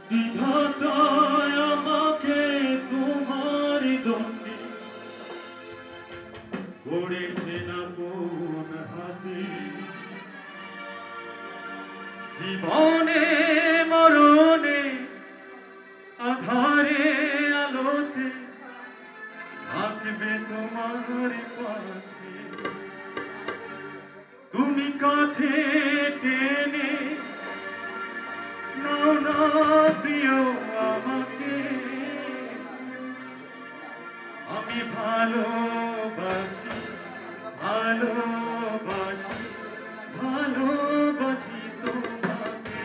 বিধাতা আমাকে তোমার জন্যে গড়েছেন আপন হাতে। জীবনে মরণে আধারে আলোতে থাকবে তোমার পাশে। তুমি কাছে টেনে নাও না প্রিয় আমাকে। আমি ভালোবাসি ভালোবাসি ভালোবাসি তোমাকে।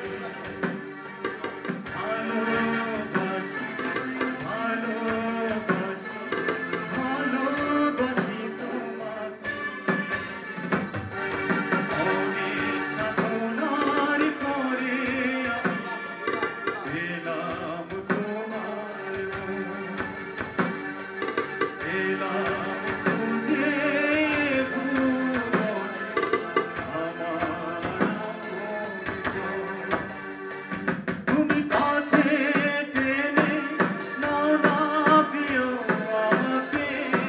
ভালোবাসি ভালোবাসি ভালোবাসি তোমাকে। অনেক সাধনার পরে আমি পেলাম তোমার মন। পেলাম খুঁজে ভুবনে আমার আপনজন। তুমি কাছে টেনে নাও না প্রিয় আমাকে।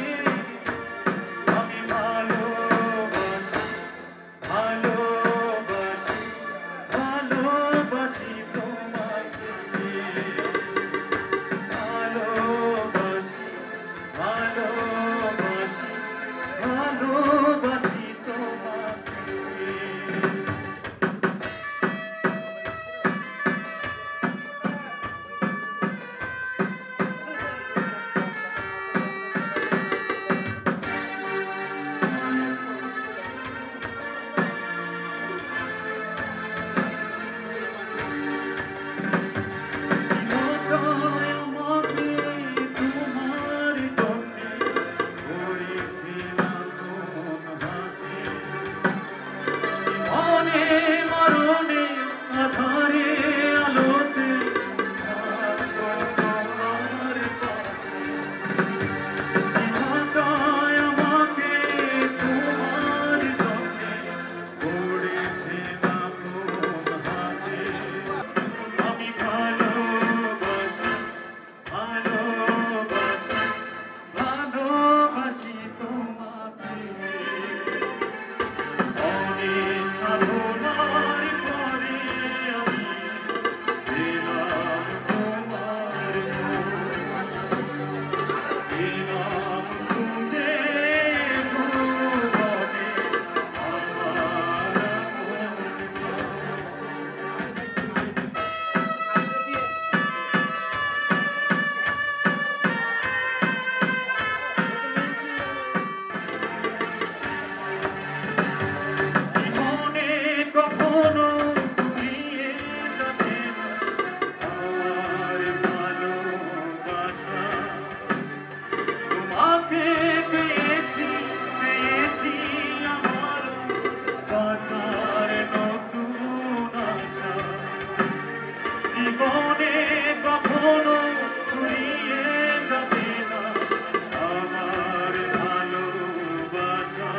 আমি ভালোবাসি ভালোবাসি ভালোবাসি তোমাকে। ভালোবাসি ভালোবাসি ভালোবাসি তোমাকে। জীবনে কখনো ফুরিয়ে যাবে না আমার ভালোবাসা।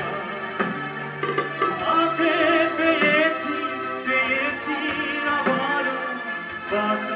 তোমাকে পেয়েছি পেয়েছি আবারও বাঁচার